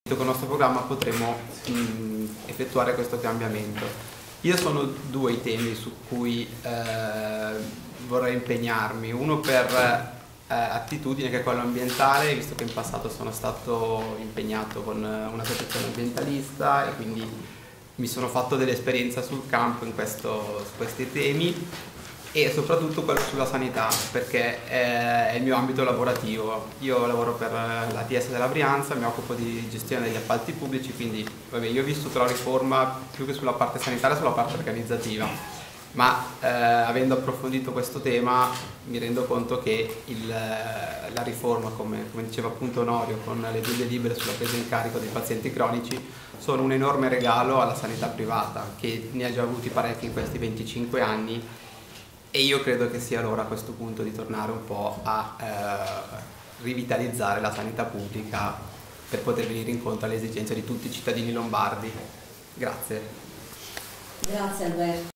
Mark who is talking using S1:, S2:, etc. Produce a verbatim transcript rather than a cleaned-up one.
S1: Con il nostro programma potremo mh, effettuare questo cambiamento. Io sono due i temi su cui eh, vorrei impegnarmi, uno per eh, attitudine, che è quello ambientale, visto che in passato sono stato impegnato con una protezione ambientalista e quindi mi sono fatto dell'esperienza sul campo in questo, su questi temi, e soprattutto quello sulla sanità, perché è il mio ambito lavorativo. Io lavoro per l'A T S della Brianza, mi occupo di gestione degli appalti pubblici, quindi vabbè, io ho vissuto la riforma più che sulla parte sanitaria, sulla parte organizzativa, ma eh, avendo approfondito questo tema mi rendo conto che il, la riforma, come, come diceva appunto Onorio, con le guide libere sulla presa in carico dei pazienti cronici, sono un enorme regalo alla sanità privata, che ne ha già avuti parecchi in questi venticinque anni. E io credo che sia l'ora a questo punto di tornare un po' a eh, rivitalizzare la sanità pubblica per poter venire incontro alle esigenze di tutti i cittadini lombardi. Grazie.
S2: Grazie Alberto.